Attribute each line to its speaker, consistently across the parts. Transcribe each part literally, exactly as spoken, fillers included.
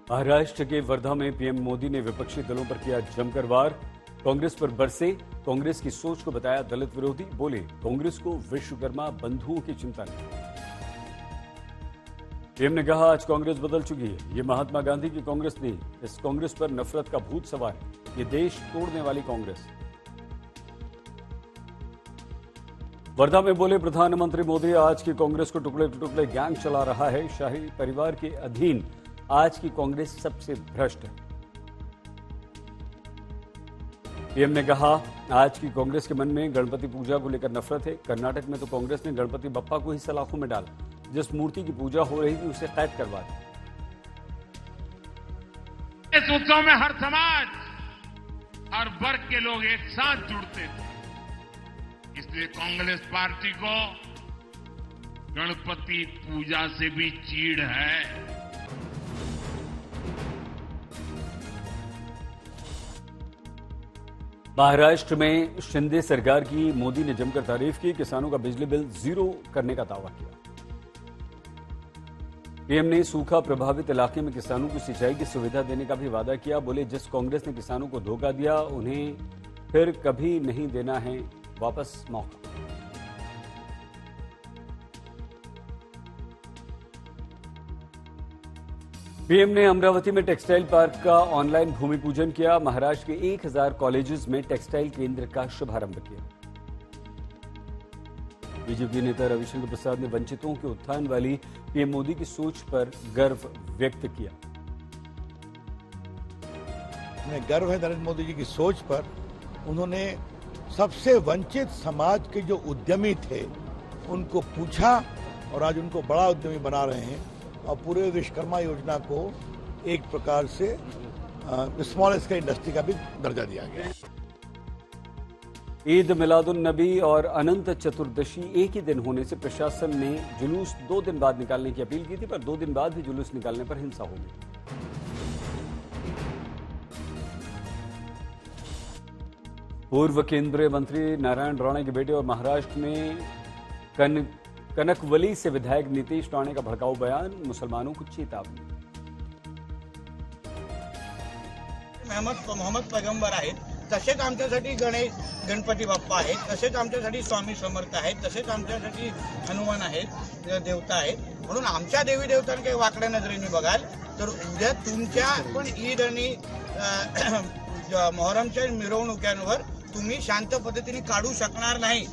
Speaker 1: महाराष्ट्र के वर्धा में पीएम मोदी ने विपक्षी दलों पर किया जमकर वार। कांग्रेस पर बरसे। कांग्रेस की सोच को बताया दलित विरोधी। बोले, कांग्रेस को विश्वकर्मा बंधुओं की चिंता नहीं। पीएम ने कहा, आज कांग्रेस बदल चुकी है। ये महात्मा गांधी की कांग्रेस नहीं। इस कांग्रेस पर नफरत का भूत सवार है। ये देश तोड़ने वाली कांग्रेस। वर्धा में बोले प्रधानमंत्री मोदी, आज की कांग्रेस को टुकड़े टुकड़े गैंग चला रहा है। शाही परिवार के अधीन आज की कांग्रेस सबसे भ्रष्ट है। पीएम ने कहा, आज की कांग्रेस के मन में गणपति पूजा को लेकर नफरत है। कर्नाटक में तो कांग्रेस ने गणपति बप्पा को ही सलाखों में डाला। जिस मूर्ति की पूजा हो रही थी उसे कैद करवा दी।
Speaker 2: इस उत्सव में हर समाज, हर वर्ग के लोग एक साथ जुड़ते थे। इसलिए कांग्रेस पार्टी को गणपति पूजा से भी चीड़ है।
Speaker 1: महाराष्ट्र में शिंदे सरकार की मोदी ने जमकर तारीफ की। किसानों का बिजली बिल जीरो करने का दावा किया। पीएम ने सूखा प्रभावित इलाके में किसानों को सिंचाई की सुविधा देने का भी वादा किया। बोले, जिस कांग्रेस ने किसानों को धोखा दिया उन्हें फिर कभी नहीं देना है वापस मौका। पीएम ने अमरावती में टेक्सटाइल पार्क का ऑनलाइन भूमि पूजन किया। महाराष्ट्र के एक हज़ार कॉलेजेस में टेक्सटाइल केंद्र का शुभारंभ किया। बीजेपी नेता रविशंकर प्रसाद ने वंचितों के उत्थान वाली पीएम मोदी की सोच पर गर्व व्यक्त किया।
Speaker 3: हमें गर्व है नरेंद्र मोदी जी की सोच पर। उन्होंने सबसे वंचित समाज के जो उद्यमी थे उनको पूछा और आज उनको बड़ा उद्यमी बना रहे हैं और पूरे विश्वकर्मा योजना को एक प्रकार से स्मॉल स्केल इंडस्ट्री का भी दर्जा दिया गया है।
Speaker 1: ईद मिलादुन नबी और अनंत चतुर्दशी एक ही दिन होने से प्रशासन ने जुलूस दो दिन बाद निकालने की अपील की थी, पर दो दिन बाद भी जुलूस निकालने पर हिंसा हो गई। पूर्व केंद्रीय मंत्री नारायण राणे के बेटे और महाराष्ट्र में कन, कनकवली से विधायक नीतीश राणे का भड़काऊ बयान। मुसलमानों को चेतावनी।
Speaker 4: मोहम्मद पैगंबर आहेत, तसेच आमच्यासाठी गणेश गणपती बाप्पा आहेत, तसेच आमच्यासाठी स्वामी समर्थ आहेत, तसेच आमच्यासाठी हनुमान आहेत, देवता आहेत. म्हणून आमच्या देवी देवतांना काही वाकड्या नजरेने बघाल तर उद्या तुमच्या पण ईद आणि मोहरमच्या मिरवणुकांवर तुम्ही शांत पद्धतीने काढू शकणार नाही।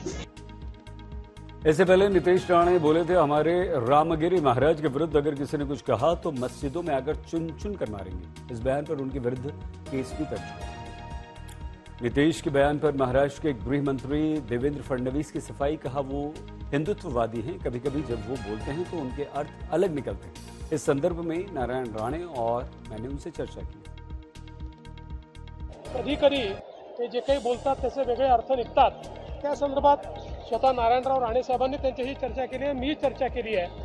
Speaker 1: इससे पहले नीतीश राणे बोले थे, हमारे रामगिरी महाराज के विरुद्ध अगर किसी ने कुछ कहा तो मस्जिदों में आकर चुन चुन कर मारेंगे। इस बयान पर उनके विरुद्ध केस भी दर्ज हुआ। नीतीश के बयान पर महाराष्ट्र के गृह मंत्री देवेंद्र फडणवीस की सफाई। कहा, वो हिंदुत्ववादी हैं। कभी कभी जब वो बोलते हैं तो उनके अर्थ अलग निकलते हैं। इस संदर्भ में नारायण राणे और मैंने उनसे चर्चा की।
Speaker 5: कधी कधी ते जे काही बोलतात त्याचे वेगळे अर्थ निघतात। त्या संदर्भात स्वतः नारायणराव राणे साहेबांनी त्यांच्याशी चर्चा केली आहे, मी चर्चा केली आहे।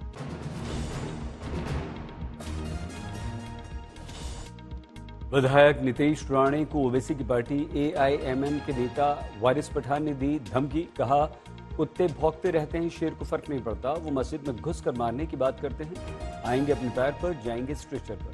Speaker 1: विधायक नीतीश राणे को ओवैसी की पार्टी एआईएमएम के नेता वारिस पठान ने दी धमकी। कहा, कुत्ते भौंकते रहते हैं, शेर को फर्क नहीं पड़ता। वो मस्जिद में घुसकर मारने की बात करते हैं। आएंगे अपने पैर पर, जाएंगे स्ट्रेचर पर।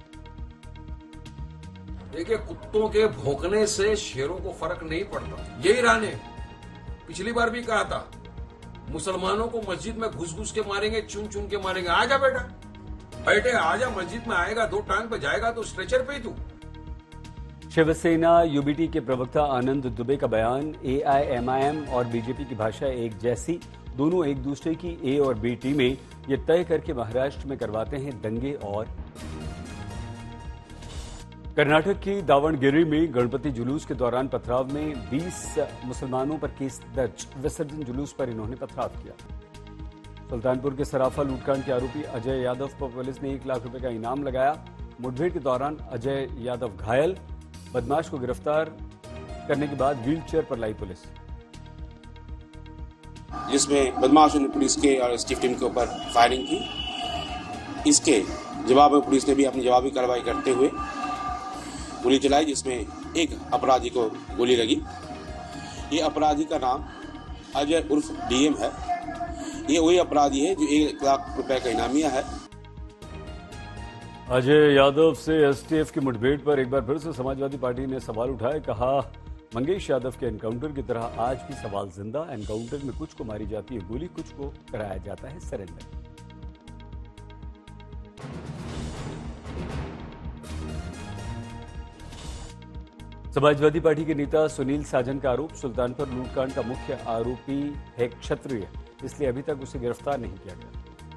Speaker 6: देखिए, कुत्तों के भौंकने से शेरों को फर्क नहीं पड़ता। यही राणे पिछली बार भी कहा था, मुसलमानों को मस्जिद में घुस घुस के मारेंगे, चुन चुन के मारेंगे। आजा बेटा, बैठे आजा, मस्जिद में आएगा, दो टांग पे जाएगा तो स्ट्रेचर पे ही तू।
Speaker 1: शिवसेना यूबीटी के प्रवक्ता आनंद दुबे का बयान। एआईएमआईएम और बीजेपी की भाषा एक जैसी। दोनों एक दूसरे की ए और बी टीमें ये तय करके महाराष्ट्र में करवाते हैं दंगे और कर्नाटक की दावणगेरे में गणपति जुलूस के दौरान पथराव में बीस मुसलमानों पर केस दर्ज। विसर्जन जुलूस पर इन्होंने पथराव किया। सुल्तानपुर के सराफा लूटकांड के आरोपी अजय यादव पर पुलिस ने एक लाख रुपए का इनाम लगाया। मुठभेड़ के दौरान अजय यादव घायल। बदमाश को गिरफ्तार करने के बाद व्हील चेयर पर लाई पुलिस।
Speaker 7: जिसमें बदमाशों ने पुलिस के और स्टीफ टीम के ऊपर फायरिंग की। इसके जवाब में पुलिस ने भी अपनी जवाबी कार्रवाई करते हुए गोली चलाई, जिसमें एक अपराधी को गोली लगी। ये अपराधी का नाम अजय उर्फ डीएम है। ये वही अपराधी है जो एक लाख रुपए का इनामिया है।
Speaker 1: अजय यादव से एसटीएफ की मुठभेड़ पर एक बार फिर से समाजवादी पार्टी ने सवाल उठाए। कहा, मंगेश यादव के एनकाउंटर की तरह आज भी सवाल जिंदा। एनकाउंटर में कुछ को मारी जाती है गोली, कुछ को कराया जाता है सरेंडर। समाजवादी पार्टी के नेता सुनील साजन का आरोप, सुल्तानपुर लूटकांड का मुख्य आरोपी है क्षत्रिय, इसलिए अभी तक उसे गिरफ्तार नहीं किया गया।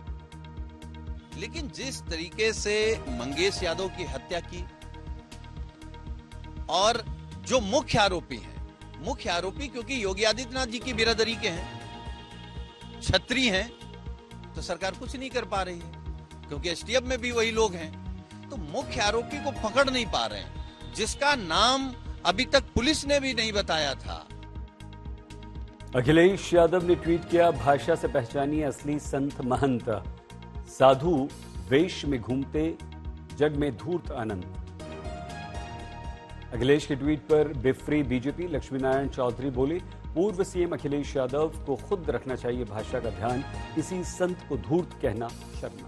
Speaker 8: लेकिन जिस तरीके से मंगेश यादव की हत्या की और जो मुख्य आरोपी हैं, मुख्य आरोपी क्योंकि योगी आदित्यनाथ जी की बिरादरी के हैं, छत्री हैं, तो सरकार कुछ नहीं कर पा रही है क्योंकि एसटीएफ में भी वही लोग हैं। तो मुख्य आरोपी को पकड़ नहीं पा रहे हैं, जिसका नाम अभी तक पुलिस ने भी नहीं बताया था।
Speaker 1: अखिलेश यादव ने ट्वीट किया, भाषा से पहचानिए असली संत महंत, साधु वेश में घूमते जग में धूर्त अनंत। अखिलेश के ट्वीट पर बिफरी बीजेपी। लक्ष्मीनारायण चौधरी बोले, पूर्व सीएम अखिलेश यादव को खुद रखना चाहिए भाषा का ध्यान, किसी संत को धूर्त कहना शर्मा।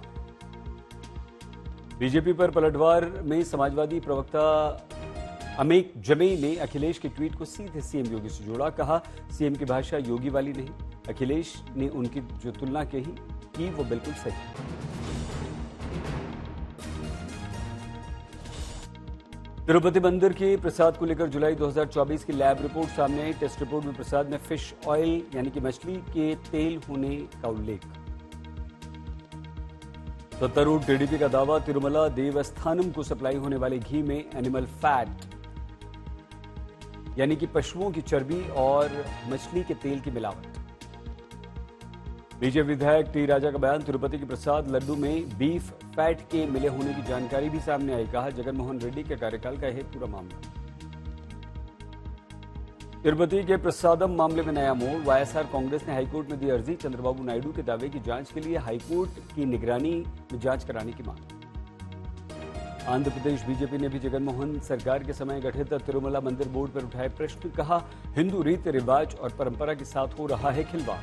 Speaker 1: बीजेपी पर पलटवार में समाजवादी प्रवक्ता अमेक जमेई ने अखिलेश के ट्वीट को सीधे सीएम योगी से जोड़ा। कहा, सीएम की भाषा योगी वाली नहीं, अखिलेश ने उनकी जो तुलना कही की वो बिल्कुल सही। तिरुपति मंदिर के प्रसाद को लेकर जुलाई दो हज़ार चौबीस की लैब रिपोर्ट सामने आई। टेस्ट रिपोर्ट में प्रसाद में फिश ऑयल यानी कि मछली के तेल होने का उल्लेख। सत्तारूढ़ टीडीपी का दावा, तिरुमला देवस्थानम को सप्लाई होने वाले घी में एनिमल फैट यानी कि पशुओं की चर्बी और मछली के तेल की मिलावट। बीजेपी विधायक टी राजा का बयान, तिरुपति के प्रसाद लड्डू में बीफ फैट के मिले होने की जानकारी भी सामने आई। कहा, जगनमोहन रेड्डी के कार्यकाल का यह पूरा मामला। तिरुपति के प्रसादम मामले में नया मोड़, वाईएसआर कांग्रेस ने हाईकोर्ट में दी अर्जी। चंद्रबाबू नायडू के दावे की जांच के लिए हाईकोर्ट की निगरानी में जांच कराने की मांग। आंध्र प्रदेश बीजेपी ने भी जगनमोहन सरकार के समय गठित तिरुमला मंदिर बोर्ड पर उठाए प्रश्न। कहा, हिंदू रीति रिवाज और परंपरा के साथ हो रहा है खिलवाड़।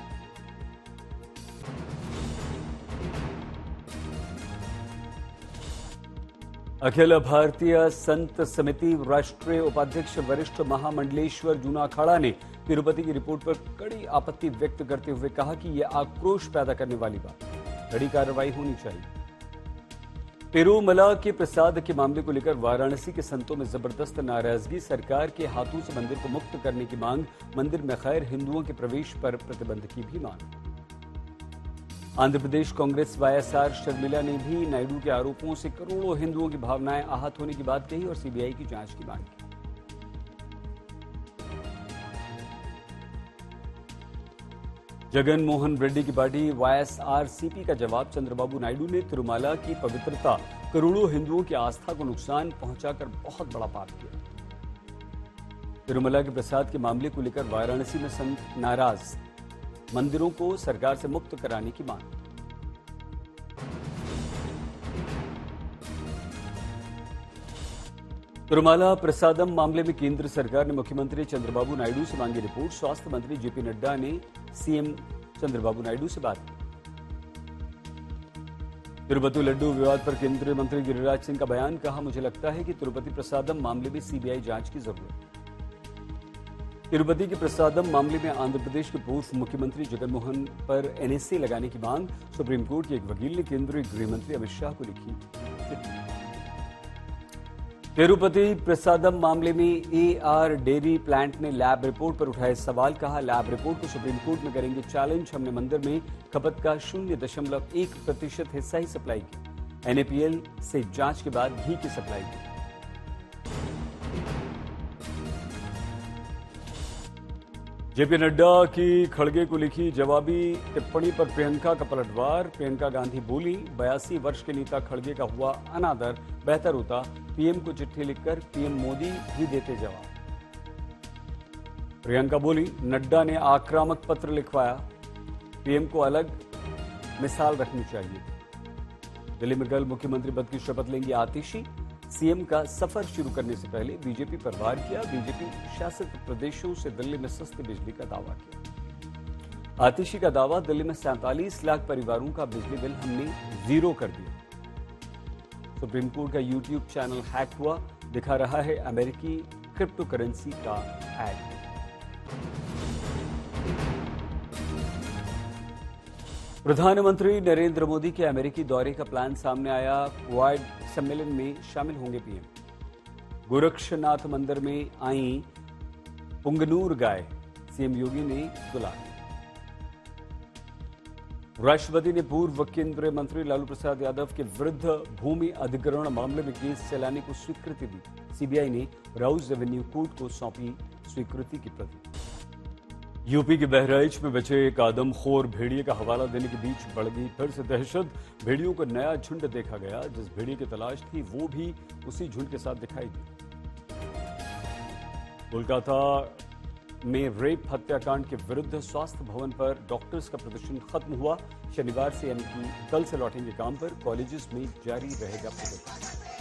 Speaker 1: अखिल भारतीय संत समिति राष्ट्रीय उपाध्यक्ष वरिष्ठ महामंडलेश्वर जूना अखाड़ा ने तिरुपति की रिपोर्ट पर कड़ी आपत्ति व्यक्त करते हुए कहा कि यह आक्रोश पैदा करने वाली बात, कड़ी कार्रवाई होनी चाहिए। तिरुमला के प्रसाद के मामले को लेकर वाराणसी के संतों में जबरदस्त नाराजगी, सरकार के हाथों से मंदिर को मुक्त करने की मांग, मंदिर में गैर हिंदुओं के प्रवेश पर प्रतिबंध की भी मांग। आंध्र प्रदेश कांग्रेस वाईएसआर शर्मिला ने भी नायडू के आरोपों से करोड़ों हिंदुओं की भावनाएं आहत होने की बात कही और सीबीआई की जांच की मांग की। जगनमोहन रेड्डी की पार्टी वाईएसआरसीपी का जवाब, चंद्रबाबू नायडू ने तिरुमला की पवित्रता, करोड़ों हिंदुओं की आस्था को नुकसान पहुंचाकर बहुत बड़ा पाप किया। तिरुमला के प्रसाद के मामले को लेकर वाराणसी में संत नाराज, मंदिरों को सरकार से मुक्त कराने की मांग। तिरुमला प्रसादम मामले में केंद्र सरकार ने मुख्यमंत्री चंद्रबाबू नायडू से मांगी रिपोर्ट। स्वास्थ्य मंत्री जेपी नड्डा ने सीएम चंद्रबाबू नायडू से बात की। तिरुपति लड्डू विवाद पर केंद्रीय मंत्री गिरिराज सिंह का बयान, कहा, मुझे लगता है कि तिरुपति प्रसादम मामले में सीबीआई जांच की जरूरत है। तिरुपति के प्रसादम मामले में आंध्र प्रदेश के पूर्व मुख्यमंत्री जगनमोहन पर एनएसए लगाने की मांग, सुप्रीम कोर्ट के एक वकील ने केंद्रीय गृह मंत्री अमित शाह को लिखी चिट्ठी। तिरुपति प्रसादम मामले में एआर डेयरी प्लांट ने लैब रिपोर्ट पर उठाए सवाल, कहा, लैब रिपोर्ट को सुप्रीम कोर्ट में करेंगे चैलेंज। हमने मंदिर में खपत का शून्य दशमलव एक प्रतिशत हिस्सा ही सप्लाई किया। एनएपीएल से जांच के बाद घी की सप्लाई की। जेपी नड्डा की खड़गे को लिखी जवाबी टिप्पणी पर प्रियंका का पलटवार। प्रियंका गांधी बोली, बयासी वर्ष के नेता खड़गे का हुआ अनादर, बेहतर होता पीएम को चिट्ठी लिखकर पीएम मोदी ही देते जवाब। प्रियंका बोली, नड्डा ने आक्रामक पत्र लिखवाया, पीएम को अलग मिसाल रखनी चाहिए। दिल्ली में कल मुख्यमंत्री पद की शपथ लेंगी आतिशी। सीएम का सफर शुरू करने से पहले बीजेपी पर वार किया। बीजेपी शासित प्रदेशों से दिल्ली में सस्ती बिजली का दावा किया। आतिशी का दावा, दिल्ली में सैंतालीस लाख परिवारों का बिजली बिल हमने जीरो कर दिया। सुप्रीम कोर्ट का यूट्यूब चैनल हैक हुआ, दिखा रहा है अमेरिकी क्रिप्टो करेंसी का एड। प्रधानमंत्री नरेंद्र मोदी के अमेरिकी दौरे का प्लान सामने आया। क्वाड सम्मेलन में शामिल होंगे पीएम। गोरक्षनाथ मंदिर में आई पुंगनूर गाय, सीएम योगी ने दुलारी। राष्ट्रपति ने पूर्व केंद्रीय मंत्री लालू प्रसाद यादव के विरुद्ध भूमि अधिग्रहण मामले में केस चलाने को स्वीकृति दी। सीबीआई ने राउस रेवेन्यू कोर्ट को सौंपी स्वीकृति की प्रति। यूपी के बहराइच में बचे एक आदमखोर भेड़िए का हवाला देने के बीच बढ़ गई फिर से दहशत। भेड़ियों को नया झुंड देखा गया। जिस भेड़िए की तलाश थी वो भी उसी झुंड के साथ दिखाई दी। कोलकाता में रेप हत्याकांड के विरुद्ध स्वास्थ्य भवन पर डॉक्टर्स का प्रदर्शन खत्म हुआ। शनिवार से यानी कि कल से लौटेंगे काम पर। कॉलेजेस में जारी रहेगा प्रदर्शन।